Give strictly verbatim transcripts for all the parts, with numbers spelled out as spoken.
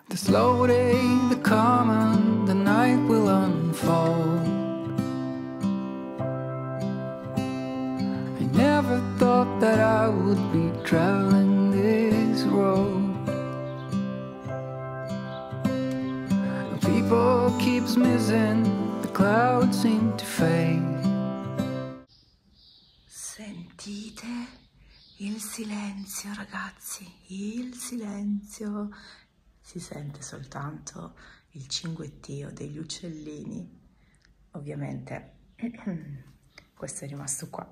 The slow day, the calm, and the night will unfold. I never thought that I would be traveling this road. The people keeps missing, the clouds seem to fade. Sentite il silenzio, ragazzi, il silenzio. Si sente soltanto il cinguettio degli uccellini. Ovviamente questo è rimasto qua.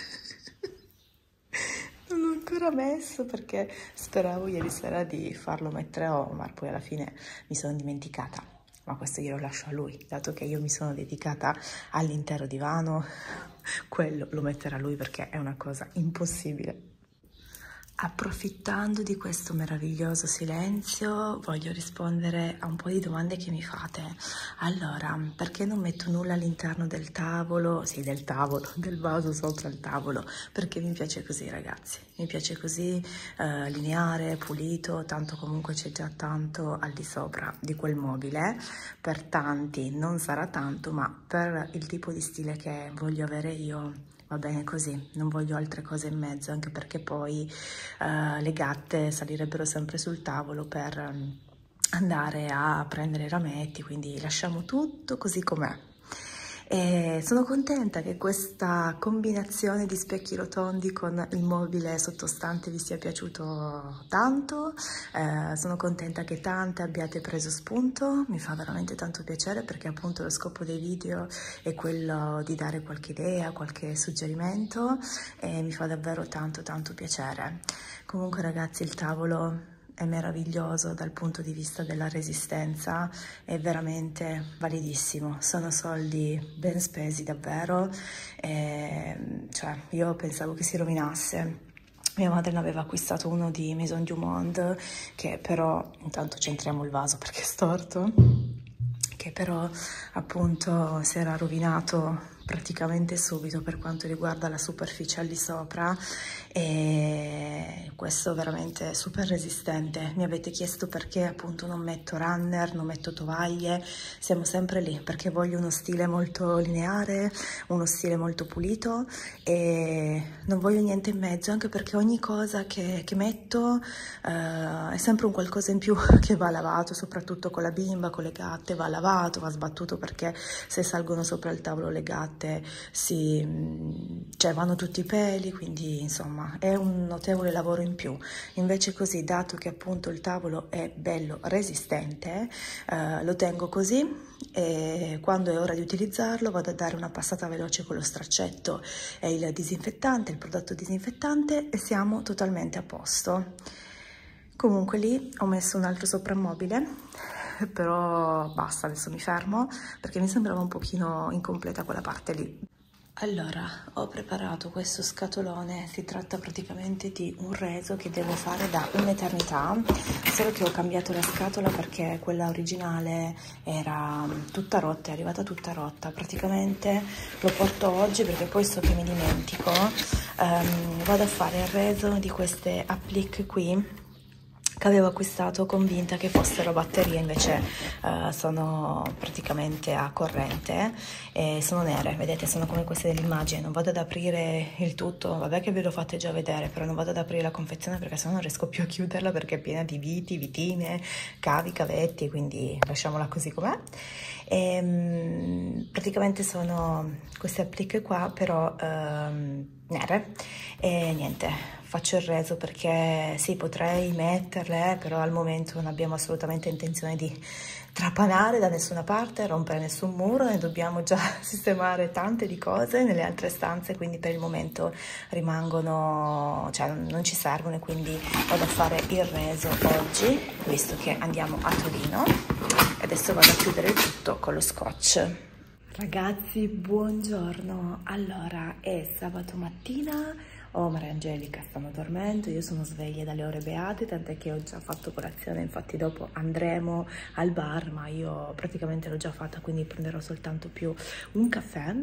Non l'ho ancora messo perché speravo ieri sera di farlo mettere a Omar, poi alla fine mi sono dimenticata. Ma questo glielo lascio a lui, dato che io mi sono dedicata all'intero divano, quello lo metterà lui perché è una cosa impossibile. Approfittando di questo meraviglioso silenzio, voglio rispondere a un po' di domande che mi fate. Allora, perché non metto nulla all'interno del tavolo? Sì, del tavolo, del vaso sopra il tavolo, perché mi piace così, ragazzi. Mi piace così, eh, lineare, pulito, tanto comunque c'è già tanto al di sopra di quel mobile. Per tanti non sarà tanto, ma per il tipo di stile che voglio avere io va bene così, non voglio altre cose in mezzo, anche perché poi uh, le gatte salirebbero sempre sul tavolo per um, andare a prendere i rametti, quindi lasciamo tutto così com'è. E sono contenta che questa combinazione di specchi rotondi con il mobile sottostante vi sia piaciuto tanto. Eh, sono contenta che tante abbiate preso spunto, mi fa veramente tanto piacere perché appunto lo scopo dei video è quello di dare qualche idea, qualche suggerimento e mi fa davvero tanto tanto piacere. Comunque ragazzi, il tavolo è meraviglioso dal punto di vista della resistenza, è veramente validissimo, sono soldi ben spesi davvero, e, cioè io pensavo che si rovinasse. Mia madre ne aveva acquistato uno di Maison du Monde che però, intanto centriamo il vaso perché è storto, che però appunto si era rovinato praticamente subito per quanto riguarda la superficie al di sopra, e questo è veramente super resistente. Mi avete chiesto perché appunto non metto runner, non metto tovaglie, siamo sempre lì perché voglio uno stile molto lineare, uno stile molto pulito e non voglio niente in mezzo, anche perché ogni cosa che, che metto eh, è sempre un qualcosa in più che va lavato, soprattutto con la bimba, con le gatte va lavato, va sbattuto, perché se salgono sopra il tavolo le gatte si, cioè vanno tutti i peli, quindi insomma è un notevole lavoro in più. Invece così, dato che appunto il tavolo è bello resistente, eh, lo tengo così e quando è ora di utilizzarlo vado a dare una passata veloce con lo straccetto e il disinfettante, il prodotto disinfettante, e siamo totalmente a posto. Comunque lì ho messo un altro soprammobile, però basta, adesso mi fermo perché mi sembrava un pochino incompleta quella parte lì. Allora, ho preparato questo scatolone, si tratta praticamente di un reso che devo fare da un'eternità, solo che ho cambiato la scatola perché quella originale era tutta rotta, è arrivata tutta rotta. Praticamente lo porto oggi perché poi so che mi dimentico. Um, vado a fare il reso di queste applique qui, che avevo acquistato convinta che fossero batterie, invece uh, sono praticamente a corrente e sono nere, vedete, sono come queste dell'immagine. Non vado ad aprire il tutto, vabbè che ve lo fate già vedere, però non vado ad aprire la confezione perché sennò non riesco più a chiuderla, perché è piena di viti, vitine, cavi, cavetti, quindi lasciamola così com'è. E, um, praticamente sono queste applique qua, però um, nere, e niente, faccio il reso perché sì, potrei metterle, però al momento non abbiamo assolutamente intenzione di trapanare da nessuna parte, rompere nessun muro, ne dobbiamo già sistemare tante di cose nelle altre stanze, quindi per il momento rimangono, cioè non ci servono, e quindi vado a fare il reso oggi, visto che andiamo a Torino, e adesso vado a chiudere il tutto con lo scotch. Ragazzi, buongiorno. Allora, è sabato mattina, Omar e Angelica stanno dormendo, io sono sveglia dalle ore beate, tant'è che ho già fatto colazione, infatti dopo andremo al bar, ma io praticamente l'ho già fatta, quindi prenderò soltanto più un caffè.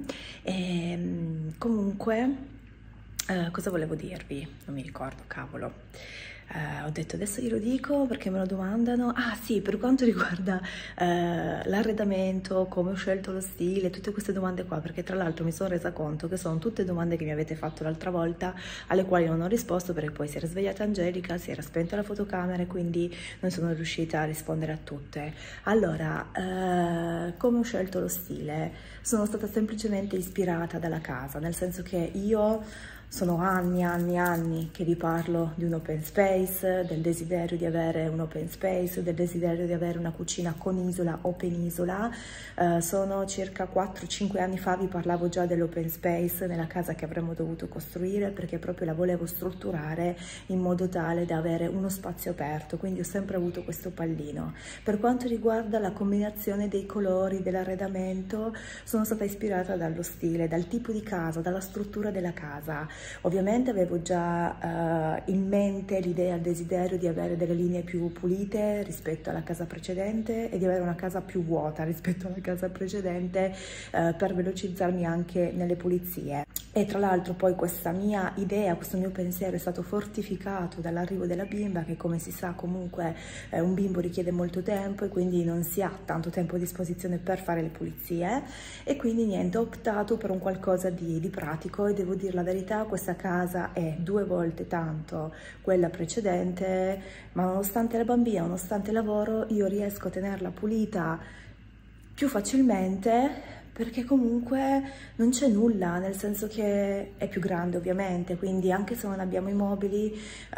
E comunque, eh, cosa volevo dirvi? Non mi ricordo, cavolo. Uh, ho detto adesso glielo dico perché me lo domandano. Ah sì, per quanto riguarda uh, l'arredamento, come ho scelto lo stile, tutte queste domande qua, perché tra l'altro mi sono resa conto che sono tutte domande che mi avete fatto l'altra volta, alle quali non ho risposto perché poi si era svegliata Angelica, si era spenta la fotocamera e quindi non sono riuscita a rispondere a tutte. Allora, uh, come ho scelto lo stile? Sono stata semplicemente ispirata dalla casa, nel senso che io sono anni, anni, anni che vi parlo di un open space, del desiderio di avere un open space, del desiderio di avere una cucina con isola o penisola. Uh, sono circa quattro cinque anni fa vi parlavo già dell'open space nella casa che avremmo dovuto costruire, perché proprio la volevo strutturare in modo tale da avere uno spazio aperto, quindi ho sempre avuto questo pallino. Per quanto riguarda la combinazione dei colori, dell'arredamento, sono stata ispirata dallo stile, dal tipo di casa, dalla struttura della casa. Ovviamente avevo già uh, in mente l'idea, il desiderio di avere delle linee più pulite rispetto alla casa precedente e di avere una casa più vuota rispetto alla casa precedente uh, per velocizzarmi anche nelle pulizie. E tra l'altro poi questa mia idea, questo mio pensiero è stato fortificato dall'arrivo della bimba, che come si sa comunque eh, un bimbo richiede molto tempo e quindi non si ha tanto tempo a disposizione per fare le pulizie, e quindi niente, ho optato per un qualcosa di, di pratico, e devo dire la verità, questa casa è due volte tanto quella precedente, ma nonostante la bambina, nonostante il lavoro, io riesco a tenerla pulita più facilmente, perché comunque non c'è nulla, nel senso che è più grande ovviamente, quindi anche se non abbiamo i mobili,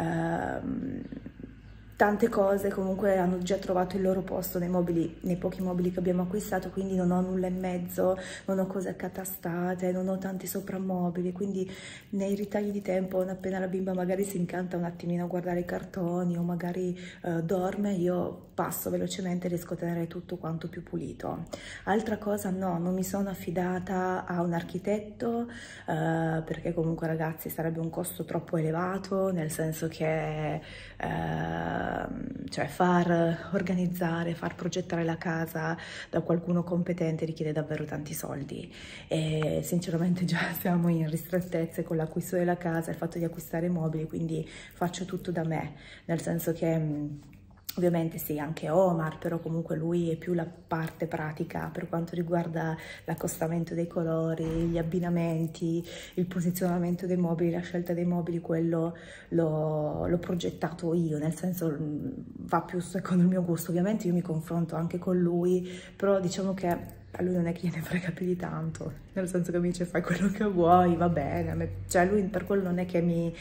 ehm, tante cose comunque hanno già trovato il loro posto nei mobili, nei pochi mobili che abbiamo acquistato, quindi non ho nulla in mezzo, non ho cose accatastate, non ho tanti soprammobili, quindi nei ritagli di tempo, non appena la bimba magari si incanta un attimino a guardare i cartoni o magari eh, dorme, io passo velocemente e riesco a tenere tutto quanto più pulito. Altra cosa, no, non mi sono affidata a un architetto eh, perché comunque ragazzi sarebbe un costo troppo elevato, nel senso che eh, cioè far organizzare, far progettare la casa da qualcuno competente richiede davvero tanti soldi, e sinceramente già siamo in ristrettezze con l'acquisto della casa, il fatto di acquistare mobili, quindi faccio tutto da me, nel senso che ovviamente sì, anche Omar, però comunque lui è più la parte pratica per quanto riguarda l'accostamento dei colori, gli abbinamenti, il posizionamento dei mobili, la scelta dei mobili, quello l'ho progettato io, nel senso va più secondo il mio gusto. Ovviamente io mi confronto anche con lui, però diciamo che a lui non è che gliene frega più di tanto, nel senso che mi dice fai quello che vuoi, va bene, a me, cioè lui per quello non è che mi...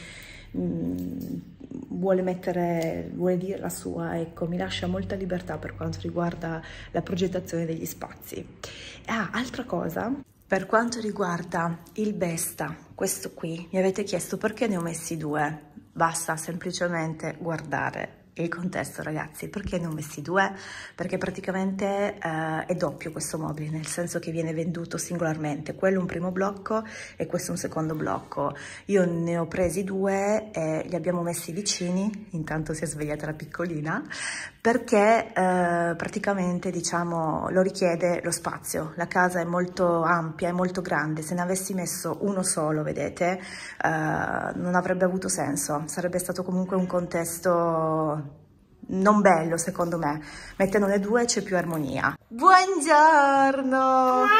vuole mettere, vuole dire la sua, ecco, mi lascia molta libertà per quanto riguarda la progettazione degli spazi. Ah, altra cosa, per quanto riguarda il Besta, questo qui, mi avete chiesto perché ne ho messi due, basta semplicemente guardare il contesto ragazzi. Perché ne ho messi due? Perché praticamente eh, è doppio questo mobile, nel senso che viene venduto singolarmente, quello un primo blocco e questo un secondo blocco. Io ne ho presi due e li abbiamo messi vicini, intanto si è svegliata la piccolina, perché eh, praticamente diciamo lo richiede lo spazio, la casa è molto ampia, è molto grande, se ne avessi messo uno solo, vedete, eh, non avrebbe avuto senso, sarebbe stato comunque un contesto non bello secondo me, mettendone due c'è più armonia. Buongiorno!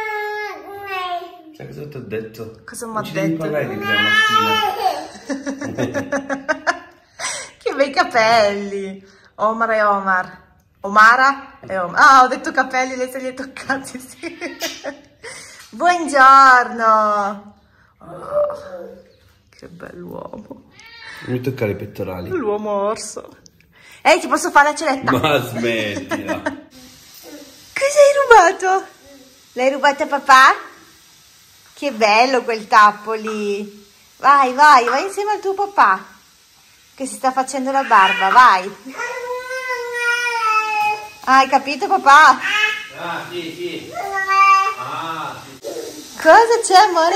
Sai cosa ti ho detto? Cosa mi ha detto? Non ci devi parlare di prima mattina. Che bei capelli! Omar e Omar. Omara e Omar. Ah, ho detto capelli, lei se li è toccati, sì. Buongiorno! Oh, che bell'uomo. Non mi toccare i pettorali. L'uomo orso. Ehi, ti posso fare la celetta? Ma smettila. Cosa hai rubato? L'hai rubato a papà? Che bello quel tappo lì. Vai, vai, vai insieme al tuo papà, che si sta facendo la barba, vai. Hai capito papà? Ah, sì, sì. Ah, sì. Cosa c'è, amore?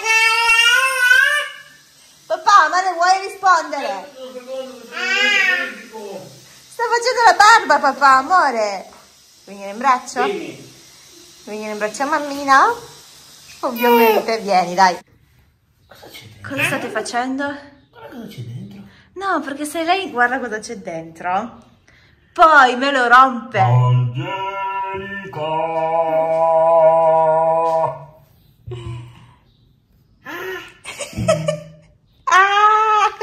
Papà, ma ne vuoi rispondere? Sta facendo la barba, papà, amore. Vuoi venire in braccio? Vieni. Vuoi venire in braccio a mammina? Ovviamente, vieni, dai. Cosa c'è dentro? Cosa state facendo? Guarda cosa c'è dentro. No, perché se lei guarda cosa c'è dentro, poi me lo rompe. Angelica! Ah!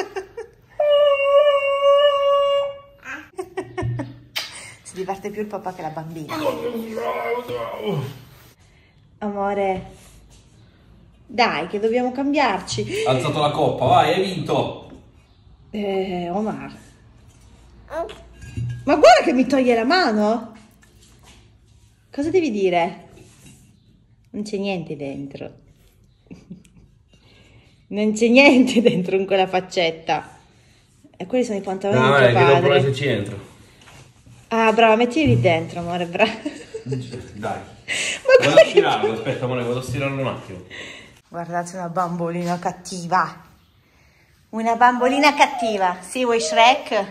Si diverte più il papà che la bambina. Amore, dai che dobbiamo cambiarci. Ha alzato la coppa, vai, hai vinto. Eh, Omar. Ma guarda che mi toglie la mano. Cosa devi dire? Non c'è niente dentro. Non c'è niente dentro in quella faccetta. E quelli sono i pantaloni No, di vabbè, tuo che devo padre. provare se ci entro. Ah, brava, mettili dentro, amore, brava. Dai. Ma Vado a stirarlo, aspetta, amore, vado a stirarlo un attimo. guardate una bambolina cattiva. Una bambolina cattiva. Sì, vuoi Shrek?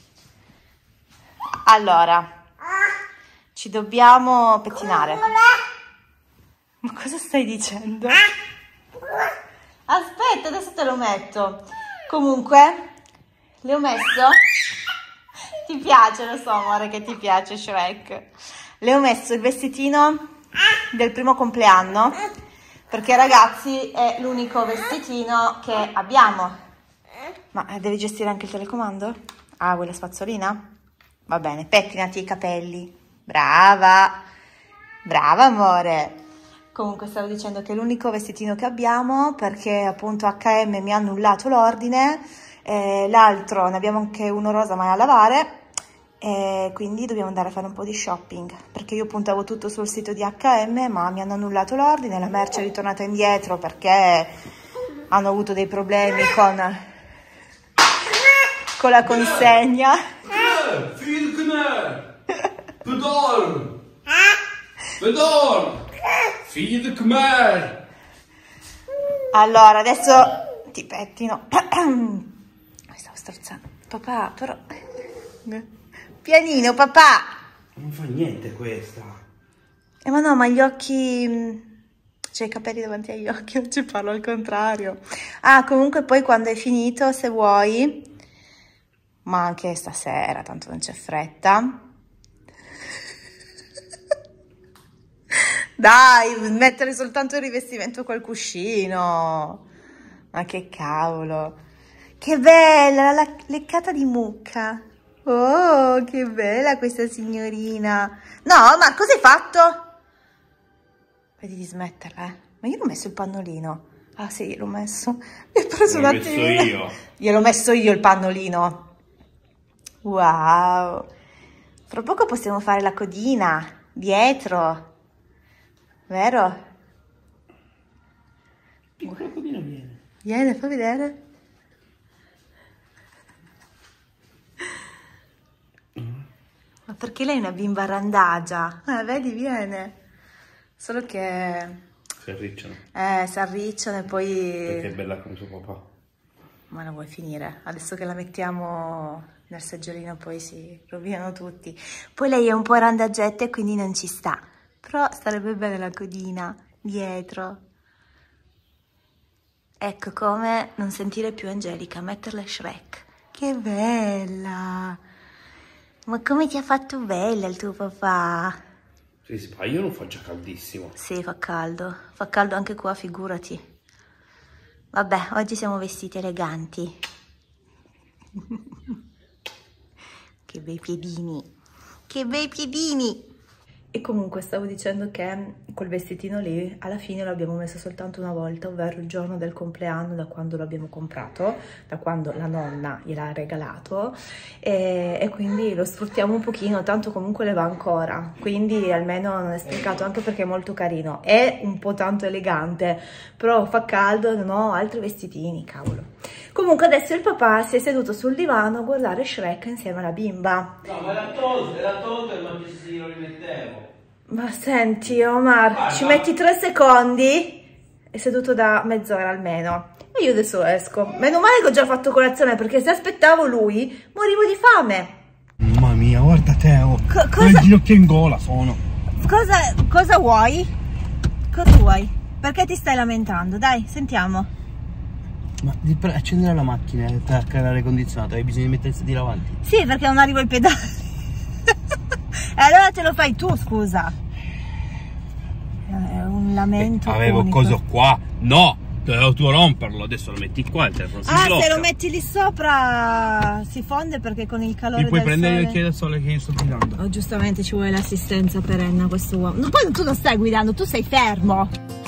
Allora, ci dobbiamo pettinare. Ma cosa stai dicendo? Aspetta, adesso te lo metto. Comunque, le ho messo... Ti piace, lo so, amore, che ti piace Shrek. Le ho messo il vestitino del primo compleanno, perché ragazzi è l'unico vestitino che abbiamo. Ma devi gestire anche il telecomando? Ah, vuoi la spazzolina? Va bene, pettinati i capelli. Brava, brava amore. Comunque stavo dicendo che è l'unico vestitino che abbiamo, perché appunto acca e emme mi ha annullato l'ordine, eh, l'altro ne abbiamo anche uno rosa ma è a lavare, e quindi dobbiamo andare a fare un po' di shopping, perché io puntavo tutto sul sito di acca e emme ma mi hanno annullato l'ordine, la merce è ritornata indietro perché hanno avuto dei problemi con, con la consegna. Filkner! Pedal! Pedal! Fid Khmer! Allora, adesso ti pettino. Mi stavo strozzando. Papà, però... Pianino, papà! Non fa niente questa. Eh, ma no, ma gli occhi... C'è i capelli davanti agli occhi, non ci parlo al contrario. Ah, comunque poi quando hai finito, se vuoi... Ma anche stasera, tanto non c'è fretta. Dai, mettere soltanto il rivestimento col cuscino. Ma che cavolo. Che bella, la leccata di mucca. Oh, che bella questa signorina. No, ma cosa hai fatto? Vedi di smetterla, eh. Ma io l'ho messo il pannolino. Ah sì, gliel'ho messo. Mi ho preso un attimino. L'ho messo io. Gliel'ho messo io il pannolino. Wow. Fra poco possiamo fare la codina dietro. Vero? Piccola codina viene. Viene, fai vedere. Mm. Ma perché lei è una bimba randagia? Eh, vedi, viene. Solo che... Si arricciano. Eh, si arricciano e poi... Perché è bella come suo papà. Ma la vuoi finire? Adesso che la mettiamo nel seggiolino poi si rovinano tutti. Poi lei è un po' randagetta e quindi non ci sta. Però starebbe bene la codina dietro. Ecco come non sentire più Angelica, metterle Shrek. Che bella! Ma come ti ha fatto bella il tuo papà? Sì, sì, ma io non fa già caldissimo. Sì, fa caldo. Fa caldo anche qua, figurati. Vabbè, oggi siamo vestiti eleganti. Che bei piedini. Che bei piedini. E comunque stavo dicendo che quel vestitino lì alla fine l'abbiamo messo soltanto una volta, ovvero il giorno del compleanno, da quando l'abbiamo comprato, da quando la nonna gliel'ha regalato, e, e quindi lo sfruttiamo un pochino, tanto comunque le va ancora, quindi almeno non è sprecato, anche perché è molto carino, è un po' tanto elegante, però fa caldo e non ho altri vestitini, cavolo. Comunque adesso il papà si è seduto sul divano a guardare Shrek insieme alla bimba. No, ma era tolto, era tolto e ma ci lo rimettevo. Ma senti Omar, Vai, ci vai. metti tre secondi, è seduto da mezz'ora almeno, e io adesso esco. Meno male che ho già fatto colazione, perché se aspettavo lui morivo di fame. Mamma mia, guarda te, oh. Co- Con cosa- il ginocchio in gola sono. Cosa, cosa vuoi? Cosa vuoi? Perché ti stai lamentando? Dai, sentiamo. Ma per accendere la macchina e attaccare l'aria condizionata hai bisogno di mettere il sedile avanti? Sì, perché non arrivo ai pedali. E allora te lo fai tu, scusa. È un lamento. Eh, avevo unico. coso qua? No! Dovevo tu romperlo, adesso lo metti qua il telefono. Ah, se lo metti lì sopra si fonde perché con il calore Ti puoi del prendere sole... gli occhiali da sole che io sto guidando. Oh, giustamente ci vuole l'assistenza perenna questo uomo. No, poi tu non stai guidando, tu sei fermo.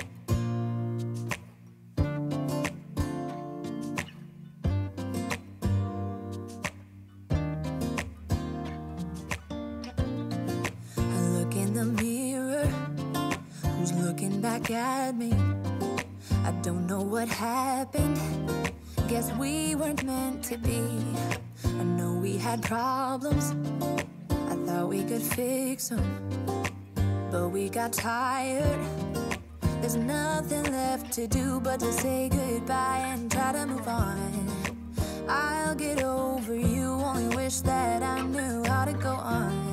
I look in the mirror, who's looking back at me? I don't know what happened, guess we weren't meant to be. I know we had problems, I thought we could fix them, but we got tired. There's nothing left to do but to say goodbye and try to move on. I'll get over you, only wish that I knew how to go on.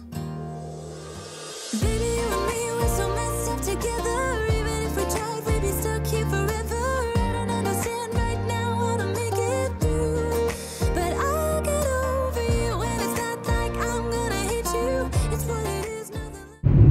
Baby, you and me, we're so messed up together. Even if we tried, we'd be stuck here forever. I don't understand right now how to make it through, but I'll get over you. And it's not like I'm gonna hate you, it's what it is, nothing.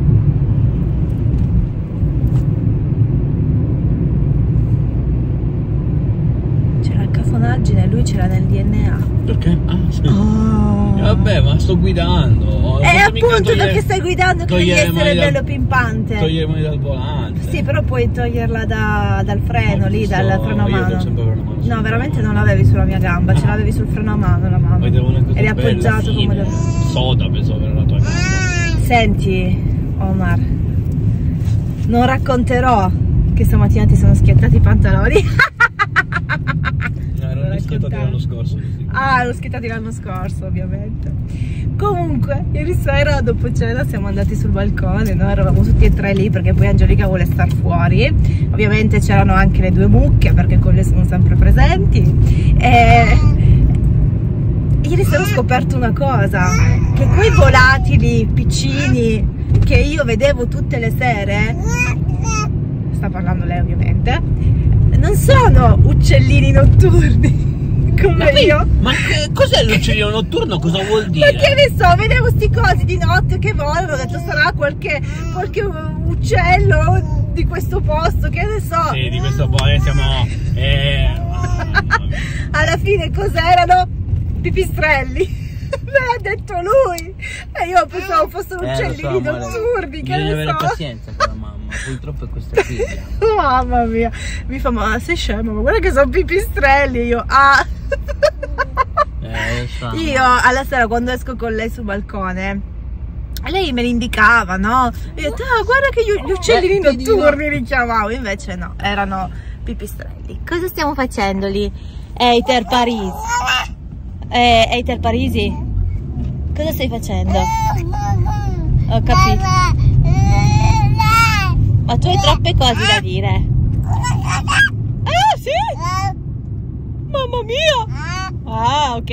C'era il cafonaggine, lui c'era nel D N A. Perché? Ah, sì. Oh. Eh, vabbè, ma sto guidando. E appunto perché stai guidando che devi essere bello dal, pimpante. Togliere le mani dal volante. Sì, però puoi toglierla da, dal freno, Ho lì, visto- dal freno a io mano. do sempre freno a mano, No, sì. veramente non l'avevi sulla mia gamba, ce Ah. l'avevi sul freno a mano la mano. Vedevo una cosa Eri bella, appoggiato come fine. da... Soda penso per la tua gamba. Senti, Omar, non racconterò che stamattina ti sono schiettati i pantaloni. No, erano schiattati l'anno scorso. Così. Ah, l'ho schiettati l'anno scorso, ovviamente. Comunque, ieri sera dopo cena siamo andati sul balcone, no? Eravamo tutti e tre lì perché poi Angelica vuole star fuori. Ovviamente c'erano anche le due mucche perché con lei sono sempre presenti. E ieri sera ho scoperto una cosa, che quei volatili piccini che io vedevo tutte le sere, sta parlando lei ovviamente, non sono uccellini notturni come Ma, io. ma cos'è l'uccellino notturno? Cosa vuol dire? Perché ne so, vedevo sti cosi di notte che volano, ho detto sarà qualche, qualche uccello di questo posto, che ne so. Sì, di questo poi siamo... Eh, Alla fine cos'erano? Pipistrelli. Me l'ha detto lui e io pensavo fossero uccellini notturni, che bisogna ne avere so. pazienza con la mamma, purtroppo è questa figlia. Mamma mia, mi fa ma sei scemo, ma guarda che sono pipistrelli. Io ah Eh, so. io alla sera quando esco con lei sul balcone lei me li indicava, no? E io ho detto ah guarda che gli, gli uccellini Eh, notturni li chiamavo, invece no, erano pipistrelli. Cosa stiamo facendo lì? Eiter Parisi. Eh, Eiter Parisi? Cosa stai facendo? Ho capito. Ma tu hai troppe cose da dire. Ah sì? Mamma mia! Ah, ok.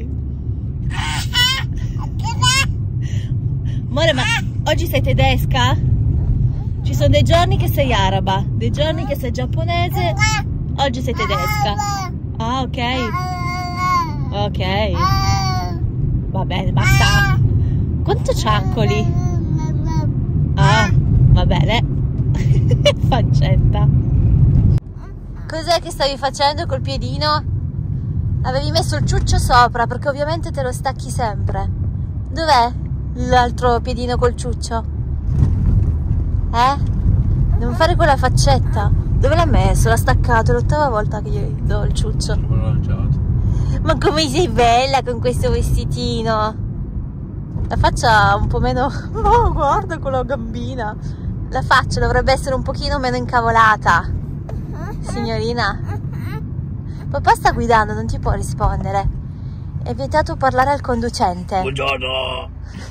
Amore, ma oggi sei tedesca? Ci sono dei giorni che sei araba, dei giorni che sei giapponese, oggi sei tedesca. Ah, ok. Ok. Va bene, basta. Quanto ciaccoli? Ah, va bene. Faccetta. Cos'è che stavi facendo col piedino? Avevi messo il ciuccio sopra perché ovviamente te lo stacchi sempre. Dov'è l'altro piedino col ciuccio? Eh? Devo fare quella faccetta. Dove l'ha messo? L'ha staccato, è l'ottava volta che gli do il ciuccio. Ma come sei bella con questo vestitino. La faccia un po' meno... Oh, guarda quella gambina. La faccia dovrebbe essere un pochino meno incavolata. Signorina. Papà sta guidando, non ti può rispondere. È vietato parlare al conducente. Buongiorno.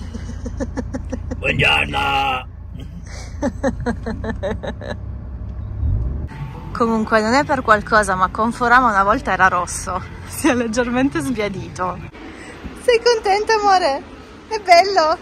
Buongiorno. Comunque non è per qualcosa, ma Conforama una volta era rosso. Si è leggermente sbiadito. Sei contenta, amore? È bello?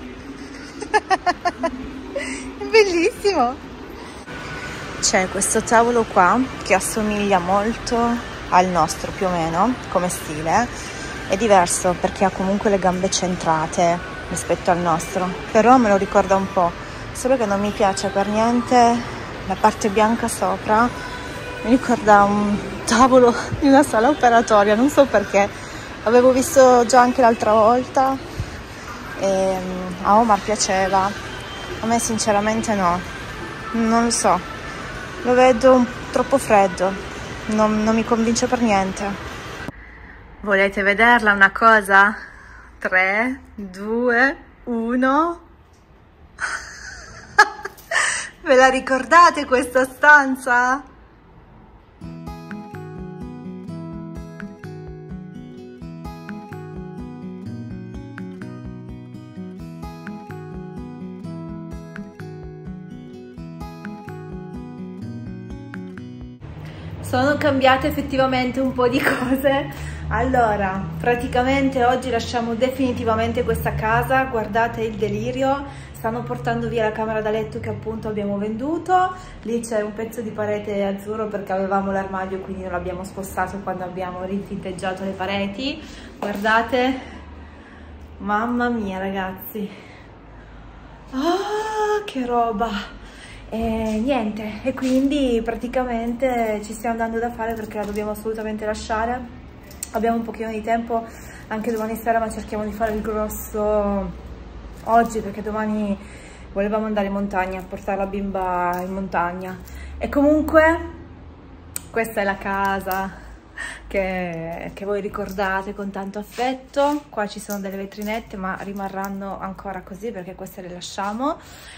È bellissimo. C'è questo tavolo qua che assomiglia molto al nostro più o meno come stile, è diverso perché ha comunque le gambe centrate rispetto al nostro, però me lo ricorda un po', solo che non mi piace per niente la parte bianca sopra, mi ricorda un tavolo di una sala operatoria, non so perché, l'avevo visto già anche l'altra volta e a Omar piaceva, a me sinceramente no, non lo so, lo vedo un, troppo freddo, non, non mi convince per niente. Volete vederla una cosa? tre, due, uno. Ve la ricordate questa stanza? Sono cambiate effettivamente un po' di cose. Allora, praticamente oggi lasciamo definitivamente questa casa. Guardate il delirio, stanno portando via la camera da letto che appunto abbiamo venduto. Lì c'è un pezzo di parete azzurro perché avevamo l'armadio, quindi non l'abbiamo spostato quando abbiamo ritinteggiato le pareti. Guardate, mamma mia ragazzi, ah, che roba! E niente, e quindi praticamente ci stiamo dando da fare perché la dobbiamo assolutamente lasciare. Abbiamo un pochino di tempo anche domani sera, ma cerchiamo di fare il grosso oggi perché domani volevamo andare in montagna, portare la bimba in montagna. E comunque questa è la casa che, che voi ricordate con tanto affetto. Qua ci sono delle vetrinette, ma rimarranno ancora così perché queste le lasciamo.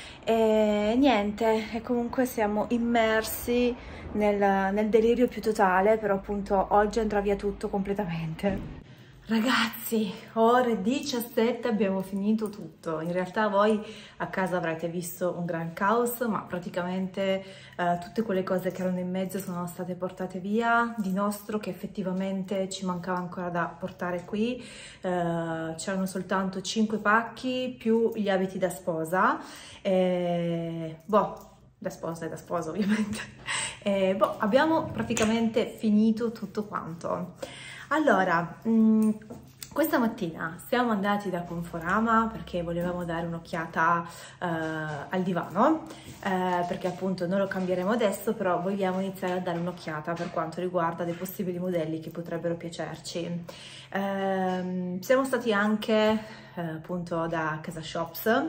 E niente, e comunque siamo immersi nel, nel delirio più totale, però appunto oggi andrà via tutto completamente. Ragazzi, ore diciassette, abbiamo finito tutto. In realtà voi a casa avrete visto un gran caos, ma praticamente eh, tutte quelle cose che erano in mezzo sono state portate via. Di nostro che effettivamente ci mancava ancora da portare qui, eh, c'erano soltanto cinque pacchi più gli abiti da sposa. E, boh, da sposa e da sposa ovviamente. E, boh, abbiamo praticamente finito tutto quanto. Allora, mh, questa mattina siamo andati da Conforama perché volevamo dare un'occhiata uh, al divano, uh, perché appunto non lo cambieremo adesso, però vogliamo iniziare a dare un'occhiata per quanto riguarda dei possibili modelli che potrebbero piacerci. Uh, siamo stati anche uh, appunto da Casa Shops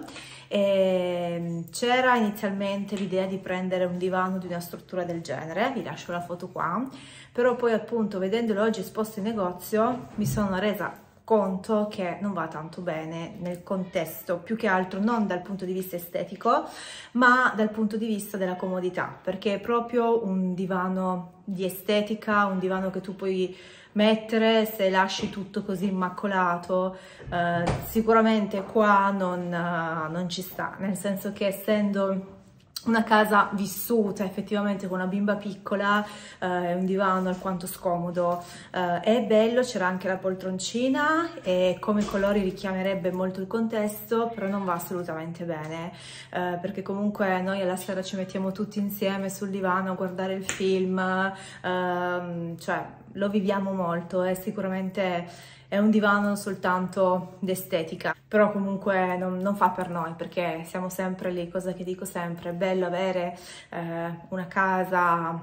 e c'era inizialmente l'idea di prendere un divano di una struttura del genere, vi lascio la foto qua, però poi appunto vedendolo oggi esposto in negozio mi sono resa conto che non va tanto bene nel contesto, più che altro non dal punto di vista estetico ma dal punto di vista della comodità, perché è proprio un divano di estetica, un divano che tu puoi mettere se lasci tutto così immacolato. Eh, sicuramente qua non, uh, non ci sta, nel senso che essendo una casa vissuta effettivamente con una bimba piccola, eh, un divano alquanto scomodo, eh, è bello, c'era anche la poltroncina e come colori richiamerebbe molto il contesto, però non va assolutamente bene, eh, perché comunque noi alla sera ci mettiamo tutti insieme sul divano a guardare il film, ehm, cioè lo viviamo molto e sicuramente è un divano soltanto d'estetica, però comunque non, non fa per noi perché siamo sempre lì, cosa che dico sempre, è bello avere eh, una casa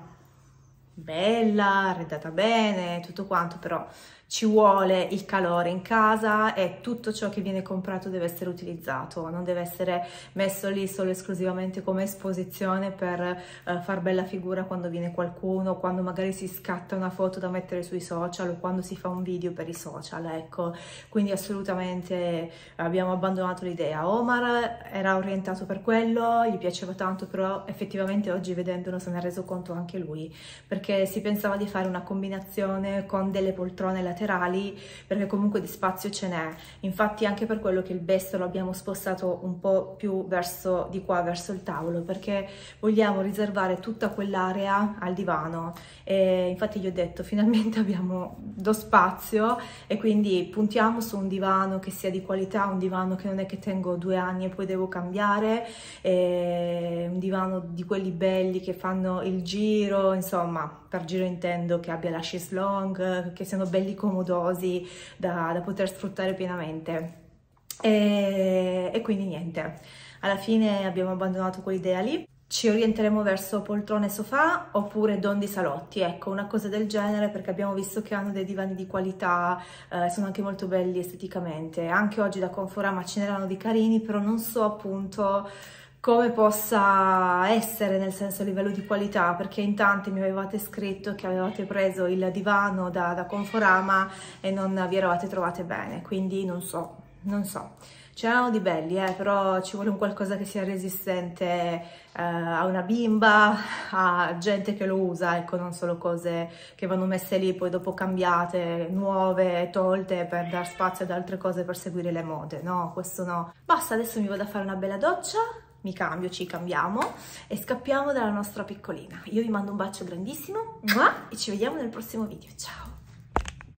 bella, arredata bene, tutto quanto, però ci vuole il calore in casa e tutto ciò che viene comprato deve essere utilizzato, non deve essere messo lì solo esclusivamente come esposizione per uh, far bella figura quando viene qualcuno, quando magari si scatta una foto da mettere sui social o quando si fa un video per i social, ecco. Quindi assolutamente abbiamo abbandonato l'idea. Omar era orientato per quello, gli piaceva tanto, però effettivamente oggi vedendolo se ne è reso conto anche lui, perché si pensava di fare una combinazione con delle poltrone laterali, perché comunque di spazio ce n'è. Infatti anche per quello che il besto lo abbiamo spostato un po' più verso di qua, verso il tavolo, perché vogliamo riservare tutta quell'area al divano. E infatti gli ho detto finalmente abbiamo do spazio e quindi puntiamo su un divano che sia di qualità, un divano che non è che tengo due anni e poi devo cambiare, e un divano di quelli belli che fanno il giro, insomma per giro intendo che abbia la chaise longue, che siano belli comodosi da, da poter sfruttare pienamente. E, e quindi niente, alla fine abbiamo abbandonato quell'idea lì. Ci orienteremo verso poltrone e sofà oppure dondi salotti, ecco, una cosa del genere, perché abbiamo visto che hanno dei divani di qualità, eh, sono anche molto belli esteticamente. Anche oggi da Conforama ce n'erano di carini, però non so appunto come possa essere, nel senso a livello di qualità, perché in tanti mi avevate scritto che avevate preso il divano da, da Conforama e non vi eravate trovate bene, quindi non so, non so. C'erano di belli, eh, però ci vuole un qualcosa che sia resistente eh, a una bimba, a gente che lo usa, ecco, non solo cose che vanno messe lì, poi dopo cambiate, nuove, tolte per dar spazio ad altre cose per seguire le mode, no, questo no. Basta, adesso mi vado a fare una bella doccia, mi cambio, ci cambiamo e scappiamo dalla nostra piccolina. Io vi mando un bacio grandissimo e ci vediamo nel prossimo video, ciao!